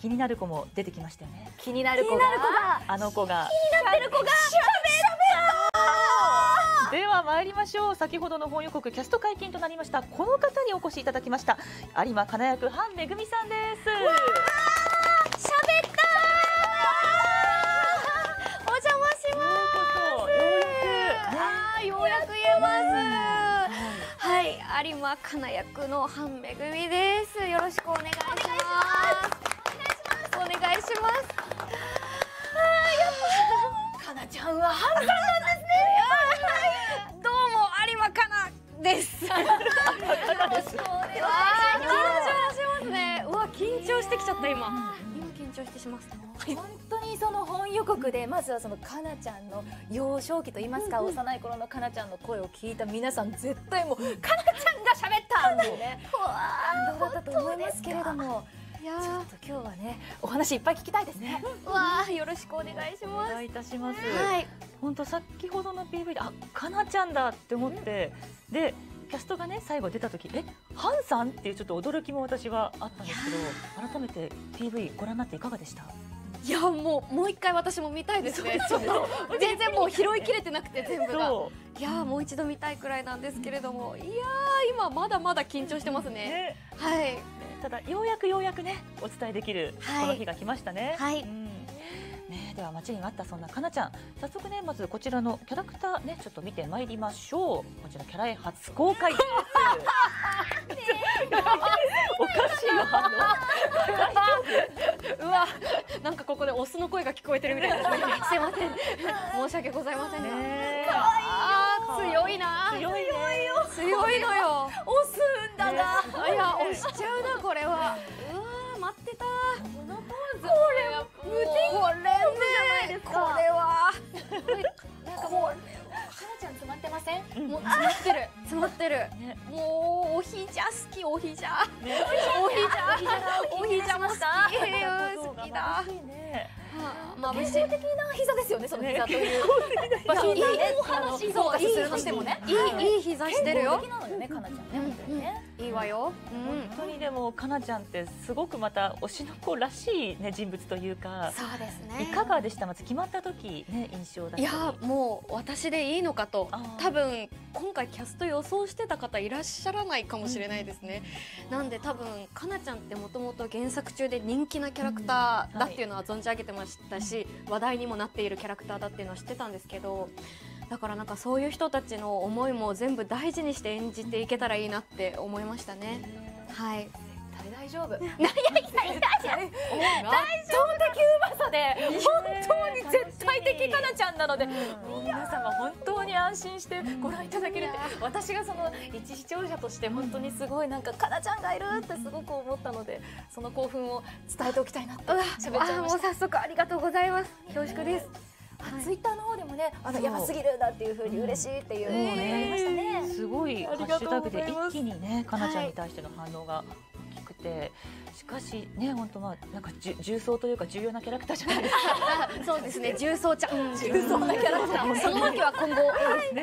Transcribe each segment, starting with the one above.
気になる子も出てきましたよね。 気になる子が、 あの子が気になってる子がでは参りましょう。先ほどの本予告キャスト解禁となりましたこの方にお越しいただきました。有馬かな役半めぐみさんです。 喋ったー。お邪魔します。ようやく言えます。はい、有馬かな役の半めぐみです。よろしくお願いします。お願いします。かなちゃんは半さんなんですね。どうも有馬かなです。よろしくお願いします。ね、うわ緊張してきちゃった今緊張してします。 本当にその本予告でまずはそのかなちゃんの幼少期といいますか、幼い頃のかなちゃんの声を聞いた皆さん絶対もうかなちゃんが喋ったんでね感動だったと思いますけれども、ちょっと今日はねお話いっぱい聞きたいですね。 わあよろしくお願いします。 お願いいたします。 はい、 本当先ほどの PV でかなちゃんだって思って、でキャストがね最後出た時ハンさんっていうちょっと驚きも私はあったんですけど、改めて PV ご覧になっていかがでした？ いやもう一回私も見たいですね。ちょっと全然もう拾いきれてなくて全部が。いやもう一度見たいくらいなんですけれども、いや今まだまだ緊張してますね。はい。 ただようやくねお伝えできるこの日が来ましたね。 はい。 では待ちに待ったそんなかなちゃん、早速ねまずこちらのキャラクターねちょっと見てまいりましょう。こちらキャラ絵初公開です。おかしいよ反応。 うわなんかここでオスの声が聞こえてるみたいですね。すいません申し訳ございません。強いな。強いのよ。 押すんだな。 いや押しちゃうなこれは。うわ待ってた。このポーズ。これは無敵じゃないですか。これは。 かなちゃん詰まってません？ もう詰まってる。もうおひじゃ好きおひじゃ。おひじゃも好き。好きだ。 理想的な膝ですよね、その膝という。いい話フォーカスするとしてもね。 いい膝してるよ。 健康的なのよね、かなちゃんね、本当にね。 いいわよ。 本当にでもかなちゃんってすごくまた推しの子らしいね人物というか。 そうですね。 いかがでした？まず決まった時ね印象だったり。 いやもう私でいいのかと、多分今回キャスト予想してた方いらっしゃらないかもしれないですね。なんで多分かなちゃんってもともと原作中で人気なキャラクターだっていうのは存じ上げてましたし、話題にもなっているキャラクターだっていうのは知ってたんですけど、だからなんかそういう人たちの思いも全部大事にして演じていけたらいいなって思いましたね。はい。 大丈夫。 大丈夫。 圧倒的うまさで本当に絶対的かなちゃんなので、皆様本当に安心してご覧いただけるって、私がその一視聴者として本当にすごいなんかかなちゃんがいるってすごく思ったので、その興奮を伝えておきたいなって喋っちゃいました。 もう早速ありがとうございます。恐縮です。 ツイッターの方でもね、やばすぎるだっていう風に嬉しいっていうのがありましたね。 すごいハッシュタグで一気にねかなちゃんに対しての反応が大きくて、しかしね本当なんか重層というか重要なキャラクターじゃないですか。 そうですね、重層ちゃん、 重層なキャラクター。 その時は今後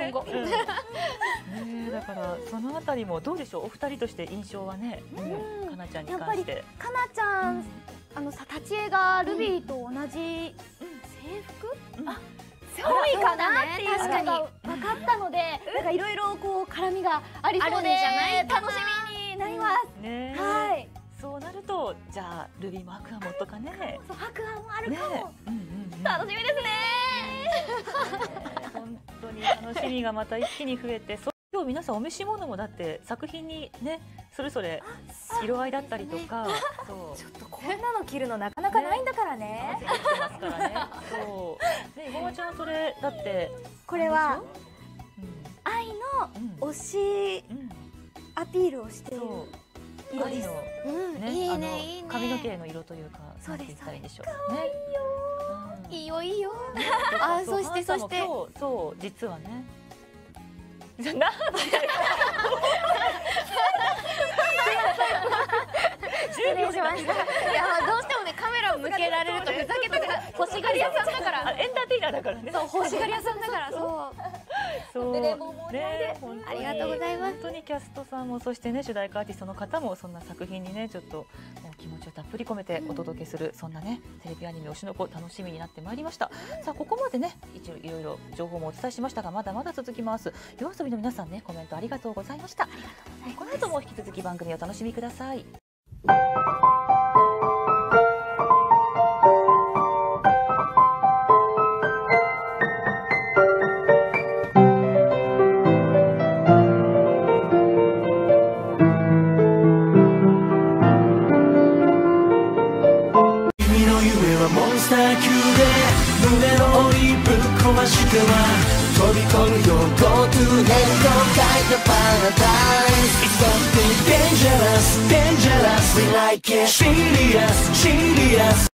だからそのあたりもどうでしょう、お二人として印象はね、かなちゃんに関して。 やっぱりかなちゃん立ち絵がルビーと同じ制服、そういいかなっていうのが分かったので、なんかいろいろこう絡みがありそうで楽しみになります。はい。 そうなるとじゃあルビーもアクアもとかね。 そうアクアもあるかも。 楽しみですね。 本当に楽しみがまた一気に増えて。今日皆さんお召し物もだって作品にねそれぞれ色合いだったりとか、 ちょっとこんなの着るのなかなかないんだからね。 合わせてきてますからね。そう。ね、ごまちゃんそれだってこれは愛の推しアピールをしている色です。 いいねいいね。 髪の毛の色というか、 そうです。 可愛いよ。 いいよいいよ。そしてそう実はね。なんで失礼しました。いやどうしてもねカメラを向けられるとふざけたくな欲しがり屋さんだから。 エンターテイナーだからね。 そう欲しがり屋さんだからそうね、 ありがとうございます。 本当にキャストさんもそしてね主題歌アーティストの方もそんな作品にねちょっともう気持ちをたっぷり込めてお届けする、そんなねテレビアニメ推しの子楽しみになってまいりました。さあここまでね一応いろいろ情報もお伝えしましたが、まだまだ続きます。夜遊びの皆さんね、コメントありがとうございました。この後も引き続き番組をお楽しみください。 胸の檻ぶっ壊しては飛び込むよ Go to hell と書いたパラダイス It's something dangerous, dangerous We like it Serious, serious